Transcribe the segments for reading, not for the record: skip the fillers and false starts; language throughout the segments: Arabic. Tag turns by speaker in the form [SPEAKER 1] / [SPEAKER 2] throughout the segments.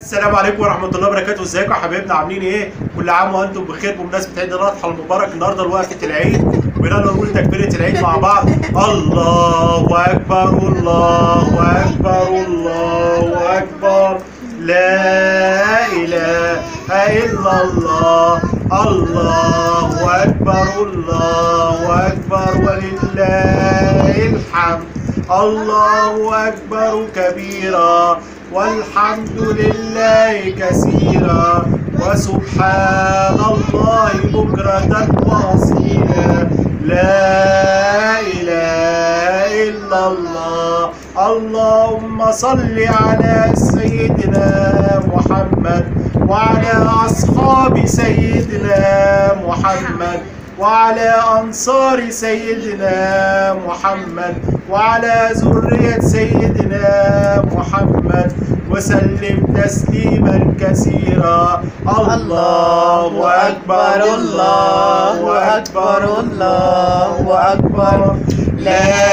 [SPEAKER 1] السلام عليكم ورحمة الله وبركاته. ازيكم يا حبايبنا، عاملين ايه؟ كل عام وانتم بخير بمناسبة عيد الاضحى المبارك. النهارده وقفة العيد، ويلا نقول تكبيرة العيد مع بعض. الله اكبر الله اكبر الله اكبر، لا اله الا الله، الله اكبر الله اكبر ولله الحمد، الله اكبر كبيرا والحمد لله كثيرا وسبحان الله بكرة وأصيلا، لا إله إلا الله. اللهم صل على سيدنا محمد وعلى أصحاب سيدنا محمد وعلى أنصار سيدنا محمد وعلى ذرية سيدنا محمد وسلم تسليما كثيرا. الله أكبر الله أكبر الله أكبر، لا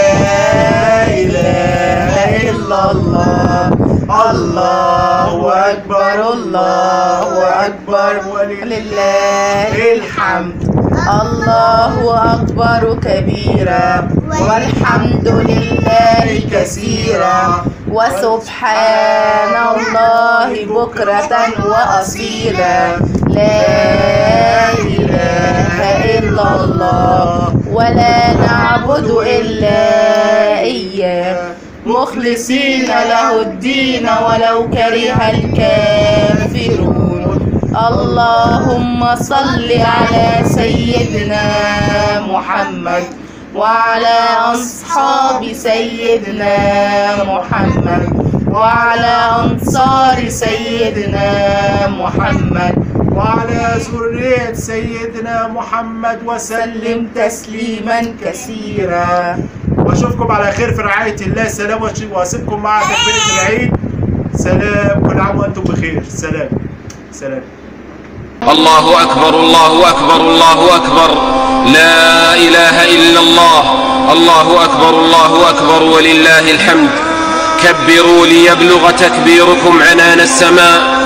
[SPEAKER 1] إله إلا الله، الله أكبر الله أكبر ولله الحمد.
[SPEAKER 2] الله أكبر كبيرا والحمد لله كثيرا وسبحان الله بكرة وأصيلا، لا إله إلا الله ولا نعبد إلا إياه مخلصين له الدين ولو كره الكافرون. اللهم صل على سيدنا محمد وعلى أصحاب سيدنا محمد وعلى أنصار سيدنا محمد
[SPEAKER 1] وعلى ذرية سيدنا محمد وسلم تسليما كثيرا. واشوفكم على خير في رعاية الله. سلام، واسيبكم مع تكبيرة العيد. سلام، كل عام وانتم بخير. سلام سلام.
[SPEAKER 3] الله أكبر الله أكبر الله أكبر، لا إله إلا الله، الله أكبر الله أكبر ولله الحمد. كبروا ليبلغ تكبيركم عنان السماء.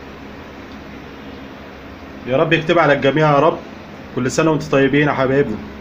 [SPEAKER 1] يا رب يكتب على الجميع يا رب. كل سنة وانتم طيبين يا حبايبنا.